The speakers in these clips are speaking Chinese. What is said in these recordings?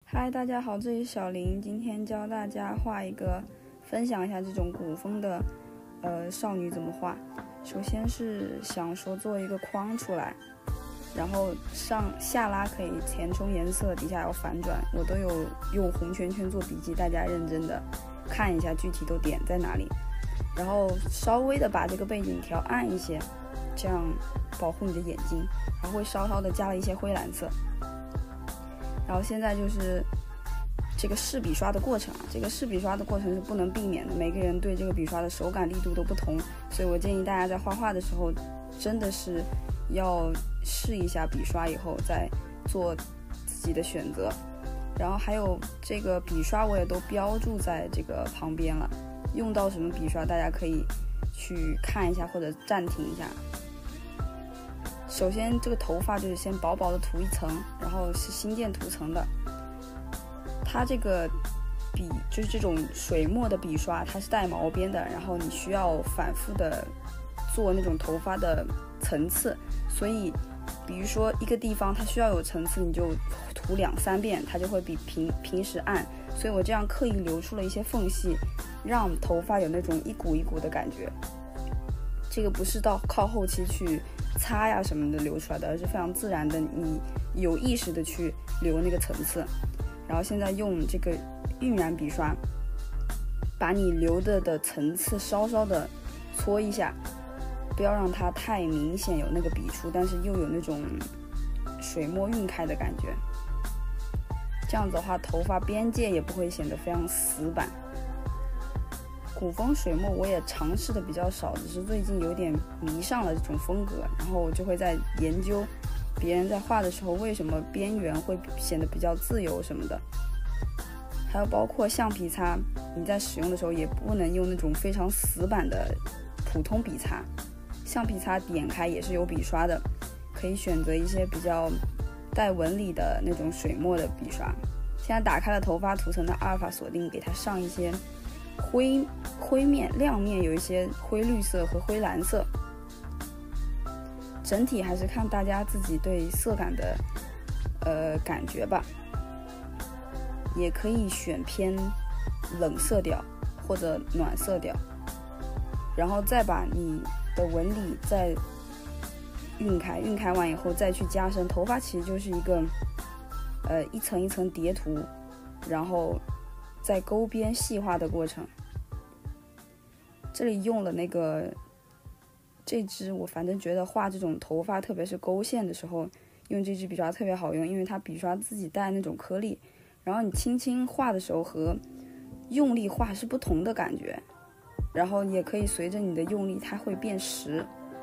嗨，大家好，这里是小林，今天教大家分享一下这种古风的少女怎么画。首先是想说做一个框出来，然后下拉可以填充颜色，底下要反转，我都有用红圈圈做笔记，大家认真的看一下具体都点在哪里，然后稍微的把这个背景调暗一些，这样保护你的眼睛，然后会稍稍的加了一些灰蓝色。然后现在就是这个试笔刷的过程这个试笔刷的过程是不能避免的，每个人对这个笔刷的手感力度都不同，所以我建议大家在画画的时候真的是要试一下笔刷以后再做自己的选择。然后还有这个笔刷我也都标注在这个旁边了，用到什么笔刷大家可以去看一下或者暂停一下。首先这个头发就是先薄薄的涂一层，然后是新建涂层的。它这个笔就是这种水墨的笔刷，它是带毛边的，然后你需要反复的做那种头发的层次，所以比如说一个地方它需要有层次，你就涂2-3遍，它就会比平时暗。所以我这样刻意留出了一些缝隙，让头发有那种一股一股的感觉。这个不是到靠后期去擦呀什么的留出来的，而是非常自然的，你有意识的去留那个层次。然后现在用这个晕染笔刷把你留的层次稍稍的搓一下，不要让它太明显有那个笔触，但是又有那种水墨晕开的感觉，这样子的话头发边界也不会显得非常死板。古风水墨我也尝试的比较少，只是最近有点迷上了这种风格，然后我就会在研究别人在画的时候为什么边缘会显得比较自由什么的。还有包括橡皮擦，你在使用的时候也不能用那种非常死板的普通笔擦，橡皮擦点开也是有笔刷的，可以选择一些比较带纹理的那种水墨的笔刷。现在打开了头发涂层的阿尔法锁定，给它上一些灰面亮面，有一些灰绿色和灰蓝色，整体还是看大家自己对色感的感觉吧，也可以选偏冷色调或者暖色调，然后再把你的纹理再晕开完以后再去加深。头发其实就是一个一层一层叠涂，然后在勾边细化的过程。这里用了这支，我反正觉得画这种头发特别是勾线的时候用这支笔刷特别好用，因为它笔刷自己带那种颗粒，然后你轻轻画的时候和用力画是不同的感觉，然后也可以随着你的用力它会变实。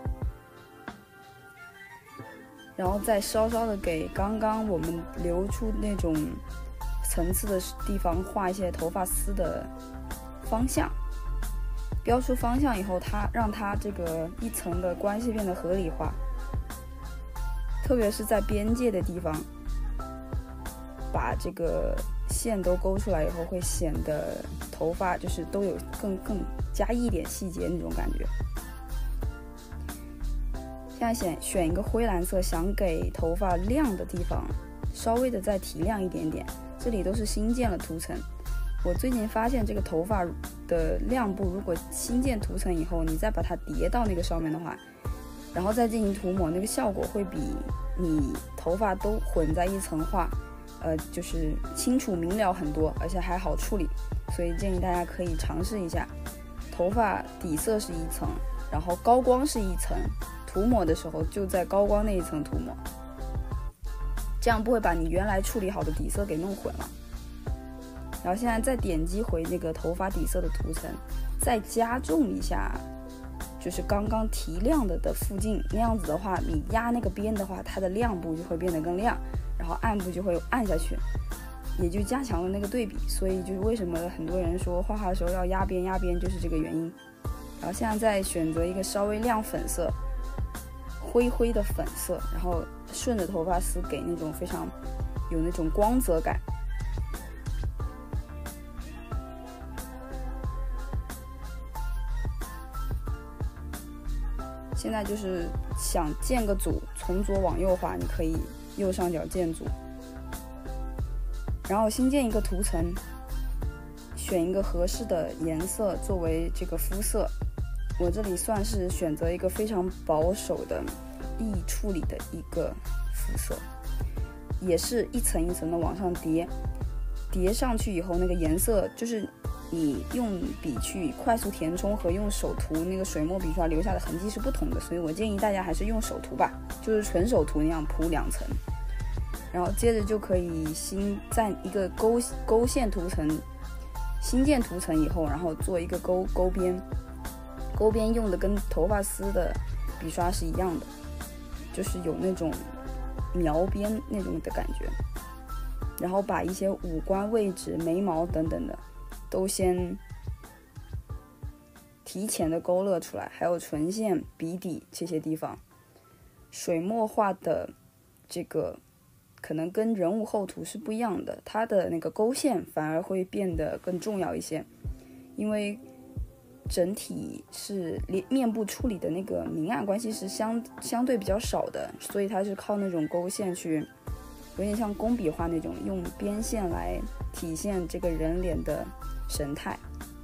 然后再稍稍的给刚刚我们留出那种层次的地方画一些头发丝的方向，标出方向以后，让它这个一层的关系变得合理化，特别是在边界的地方把这个线都勾出来以后，会显得头发就是都有更加一点细节那种感觉。现在选一个灰蓝色，想给头发亮的地方稍微的再提亮一点点，这里都是新建了涂层。我最近发现这个头发的亮部，如果新建涂层以后你再把它叠到那个上面的话，然后再进行涂抹，那个效果会比你头发都混在一层画就是清楚明了很多，而且还好处理。所以建议大家可以尝试一下，头发底色是一层，然后高光是一层，涂抹的时候就在高光那一层涂抹，这样不会把你原来处理好的底色给弄混了。然后现在再点击回这个头发底色的涂层，再加重一下就是刚刚提亮的附近，那样子的话你压那个边的话，它的亮部就会变得更亮，然后暗部就会暗下去，也就加强了那个对比。所以就是为什么很多人说画画的时候要压边，就是这个原因。然后现在再选择一个稍微亮粉色，灰的粉色，然后顺着头发丝给那种非常有那种光泽感。现在就是想建个组，从左往右画，你可以右上角建组， 然后新建一个图层，选一个合适的颜色作为这个肤色。我这里算是选择一个非常保守的易处理的一个肤色，也是一层一层的往上叠上去以后，那个颜色就是你用笔去快速填充和用手涂那个水墨笔刷留下的痕迹是不同的，所以我建议大家还是用手涂吧，就是纯手涂那样铺2层。然后接着就可以在一个勾线图层新建图层以后，然后做一个勾边用的跟头发丝的笔刷是一样的，就是有那种描边那种的感觉。然后把一些五官位置、眉毛等等的都先提前的勾勒出来，还有唇线、鼻底这些地方。水墨画的这个可能跟人物厚涂是不一样的，它的那个勾线反而会变得更重要一些，因为整体是面部处理的那个明暗关系是相对比较少的，所以它是靠那种勾线去，有点像工笔画那种，用边线来体现这个人脸的神态。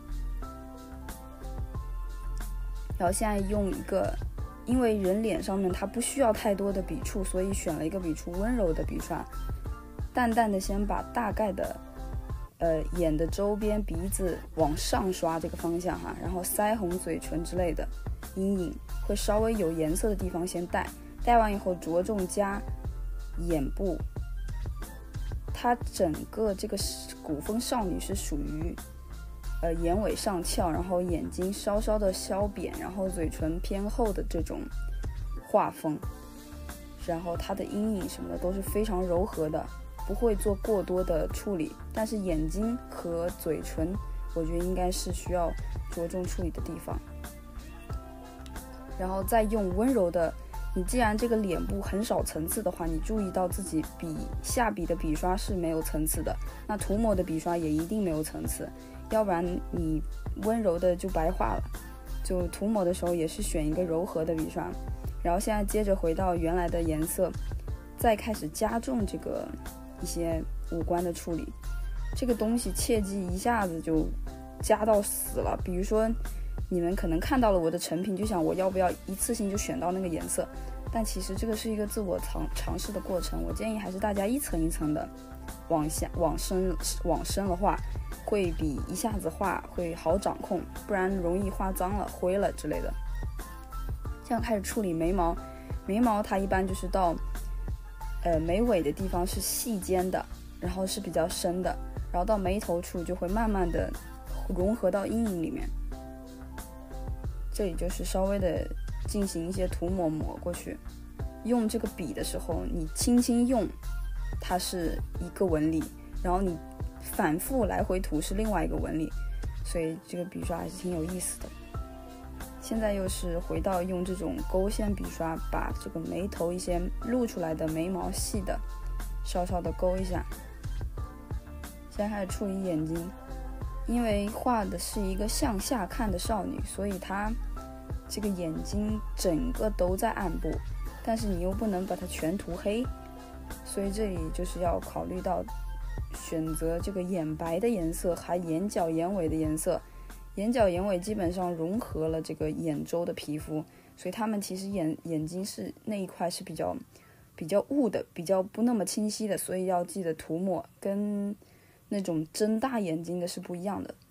然后现在用一个，因为人脸上面它不需要太多的笔触，所以选了一个笔触温柔的笔刷，淡淡的先把大概的眼的周边、鼻子往上刷这个方向哈，然后腮红、嘴唇之类的阴影会稍微有颜色的地方先带完以后，着重加眼部。它整个这个古风少女是属于眼尾上翘，然后眼睛稍稍的削扁，然后嘴唇偏厚的这种画风，然后它的阴影什么的都是非常柔和的，不会做过多的处理，但是眼睛和嘴唇我觉得应该是需要着重处理的地方。然后再用温柔的，你既然这个脸部很少层次的话，你注意到自己下笔的笔刷是没有层次的，那涂抹的笔刷也一定没有层次，要不然你温柔的就白画了。就涂抹的时候也是选一个柔和的笔刷。然后现在接着回到原来的颜色，再开始加重这个一些五官的处理。这个东西切记一下子就加到死了，比如说你们可能看到了我的成品，就想我要不要一次性就选到那个颜色，但其实这个是一个自我尝试的过程。我建议还是大家一层一层的往深了画，会比一下子画会好掌控，不然容易画脏了、灰了之类的。这样开始处理眉毛，眉毛它一般就是到眉尾的地方是细尖的，然后是比较深的，然后到眉头处就会慢慢的融合到阴影里面。这里就是稍微的进行一些涂抹过去，用这个笔的时候你轻轻用它是一个纹理，然后你反复来回涂是另外一个纹理，所以这个笔刷还是挺有意思的。现在又是回到用这种勾线笔刷，把这个眉头一些露出来的眉毛细的稍稍的勾一下。现在开始处理眼睛，因为画的是一个向下看的少女，所以她这个眼睛整个都在暗部，但是你又不能把它全涂黑，所以这里就是要考虑到选择这个眼白的颜色，还眼角眼尾的颜色。眼角眼尾基本上融合了这个眼周的皮肤，所以他们其实眼睛是那一块是比较雾的，比较不那么清晰的，所以要记得涂抹跟那种睁大眼睛的是不一样的。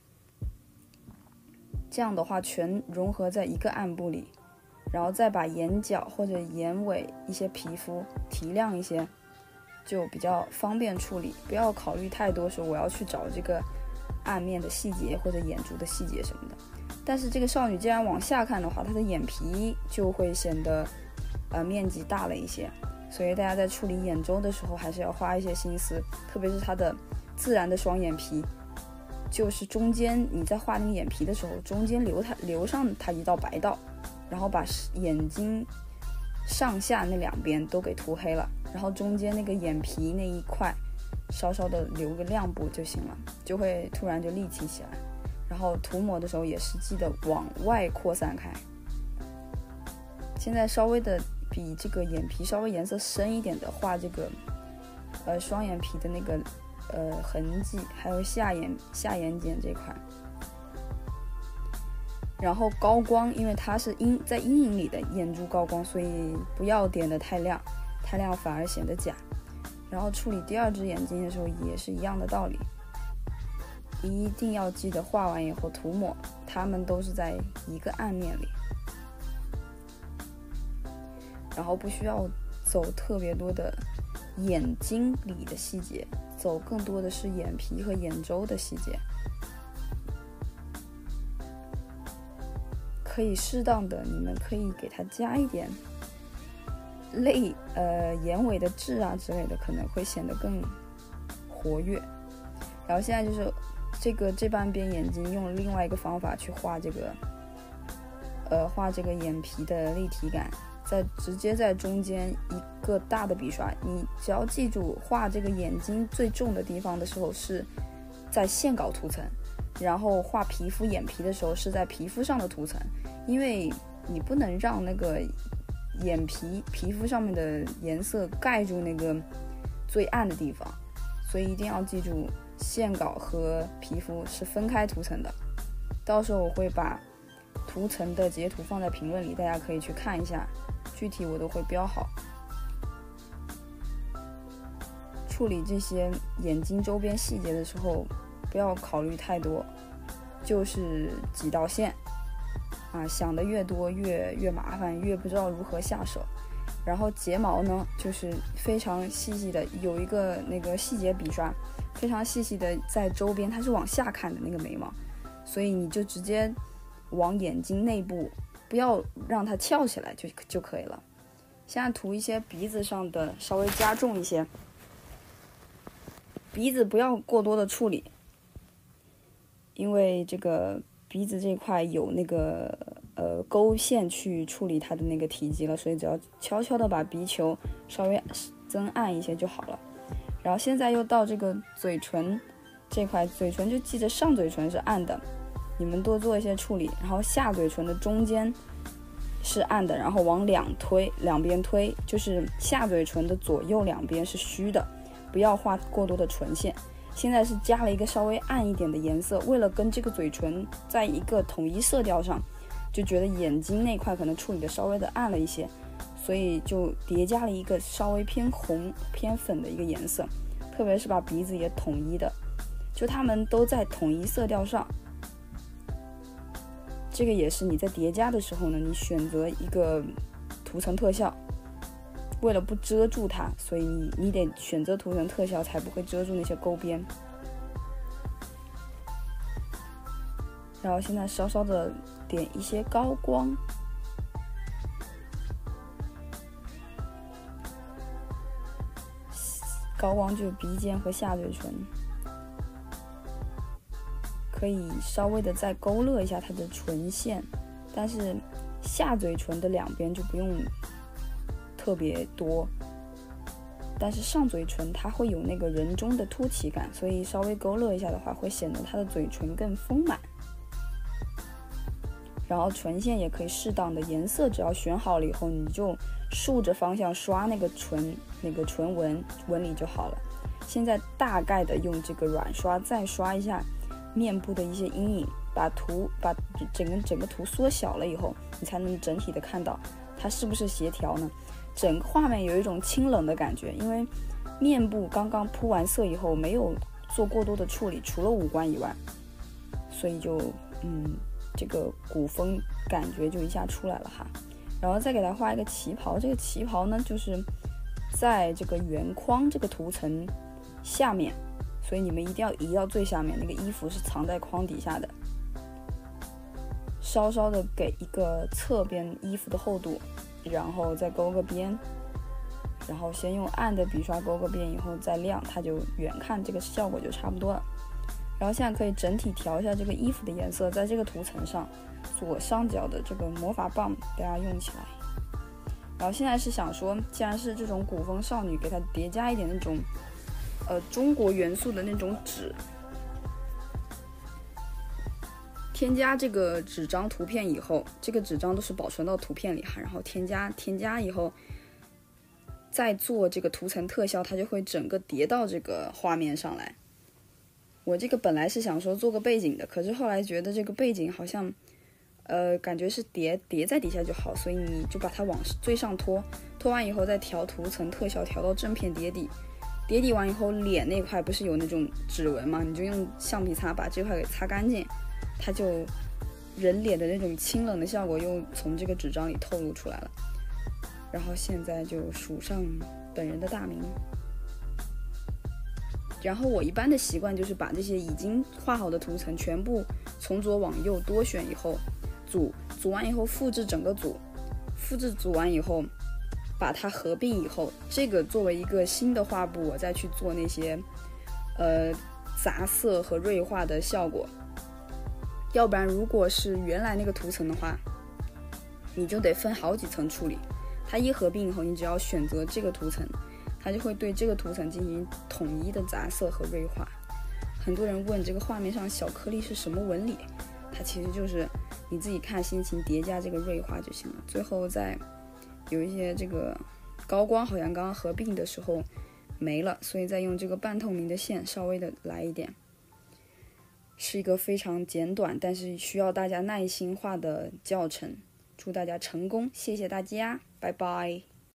这样的话全融合在一个暗部里，然后再把眼角或者眼尾一些皮肤提亮一些，就比较方便处理。不要考虑太多说我要去找这个暗面的细节或者眼珠的细节什么的。但是这个少女既然往下看的话，她的眼皮就会显得面积大了一些，所以大家在处理眼周的时候还是要花一些心思，特别是她的自然的双眼皮，就是中间你在画那个眼皮的时候，中间留上它一道白道，然后把眼睛上下那两边都给涂黑了，然后中间那个眼皮那一块稍稍的留个亮部就行了，就会突然就立体起来。然后涂抹的时候也是记得往外扩散开。现在稍微的比这个眼皮稍微颜色深一点的画这个双眼皮的那个痕迹，还有下眼睑这块。然后高光，因为它是在阴影里的眼珠高光，所以不要点得太亮，太亮反而显得假。然后处理第二只眼睛的时候也是一样的道理，一定要记得画完以后涂抹，它们都是在一个暗面里。然后不需要走特别多的眼睛里的细节，走更多的是眼皮和眼周的细节。可以适当的，你们可以给它加一点眼尾的痣啊之类的，可能会显得更活跃。然后现在就是这半边眼睛用另外一个方法去画这个眼皮的立体感，直接在中间一个大的笔刷，你只要记住画这个眼睛最重的地方的时候是在线稿涂层，然后画皮肤眼皮的时候是在皮肤上的涂层，因为你不能让那个眼皮肤上面的颜色盖住那个最暗的地方，所以一定要记住线稿和皮肤是分开涂层的。到时候我会把涂层的截图放在评论里，大家可以去看一下，具体我都会标好。处理这些眼睛周边细节的时候不要考虑太多，就是几道线啊，想的越多越麻烦，越不知道如何下手。然后睫毛呢，就是非常细细的，有一个那个细节笔刷，非常细细的在周边，它是往下看的那个眉毛，所以你就直接往眼睛内部，不要让它翘起来就可以了。现在涂一些鼻子上的，稍微加重一些，鼻子不要过多的处理，因为这个鼻子这块有那个勾线去处理它的那个体积了，所以只要悄悄的把鼻球稍微增暗一些就好了。然后现在又到这个嘴唇这块，嘴唇就记着上嘴唇是暗的，你们多做一些处理，然后下嘴唇的中间是暗的，然后往两边推，就是下嘴唇的左右两边是虚的，不要画过多的唇线。现在是加了一个稍微暗一点的颜色，为了跟这个嘴唇在一个统一色调上，就觉得眼睛那块可能处理的稍微的暗了一些，所以就叠加了一个稍微偏红偏粉的一个颜色，特别是把鼻子也统一的，就它们都在统一色调上。这个也是你在叠加的时候呢，你选择一个涂层特效，为了不遮住它，所以你得选择涂层特效，才不会遮住那些沟边。然后现在稍稍的点一些高光，高光就是鼻尖和下嘴唇，可以稍微的再勾勒一下它的唇线，但是下嘴唇的两边就不用特别多，但是上嘴唇它会有那个人中的凸起感，所以稍微勾勒一下的话，会显得它的嘴唇更丰满。然后唇线也可以适当的颜色，只要选好了以后，你就竖着方向刷那个唇纹理就好了。现在大概的用这个软刷再刷一下面部的一些阴影，把整个图缩小了以后，你才能整体的看到它是不是协调呢？整个画面有一种清冷的感觉，因为面部刚刚铺完色以后没有做过多的处理，除了五官以外，所以就这个古风感觉就一下出来了哈。然后再给它画一个旗袍，这个旗袍呢就是在这个圆框这个图层下面，所以你们一定要移到最下面，那个衣服是藏在框底下的。稍稍的给一个侧边衣服的厚度，然后再勾个边，然后先用暗的笔刷勾个边，以后再亮，它就远看这个效果就差不多了。然后现在可以整体调一下这个衣服的颜色，在这个图层上左上角的这个魔法棒大家用起来。然后现在是想说，既然是这种古风少女，给它叠加一点那种中国元素的那种纸，添加这个纸张图片以后，这个纸张都是保存到图片里哈，然后添加以后再做这个图层特效，它就会整个叠到这个画面上来， 我这个本来是想说做个背景的，可是后来觉得这个背景好像感觉是叠在底下就好，所以你就把它往最上拖，拖完以后再调图层特效，调到正片叠底，叠底完以后脸那块不是有那种指纹吗？你就用橡皮擦把这块给擦干净，它就人脸的那种清冷的效果又从这个纸张里透露出来了。然后现在就署上本人的大名。然后我一般的习惯就是把这些已经画好的图层全部从左往右多选以后组完以后复制整个组，复制组完以后把它合并以后，这个作为一个新的画布，我再去做那些杂色和锐化的效果。要不然如果是原来那个图层的话，你就得分好几层处理，它一合并以后，你只要选择这个图层，它就会对这个图层进行统一的杂色和锐化。很多人问这个画面上小颗粒是什么纹理，它其实就是你自己看心情叠加这个锐化就行了。最后再有一些这个高光好像刚刚合并的时候没了，所以再用这个半透明的线稍微的来一点。是一个非常简短但是需要大家耐心画的教程，祝大家成功，谢谢大家，拜拜。